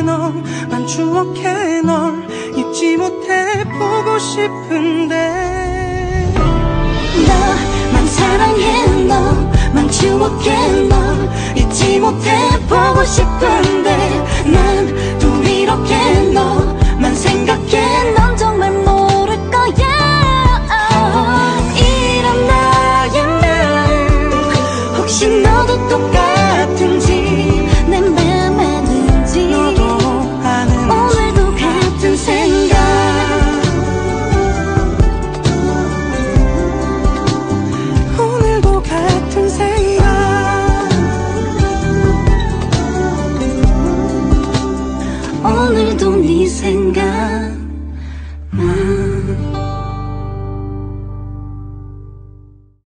너만 추억해 널 잊지 못해 보고 싶은데 나만 사랑해 너만 추억해 널 잊지 못해 보고 싶은데 난 또 이렇게 너만 생각해 넌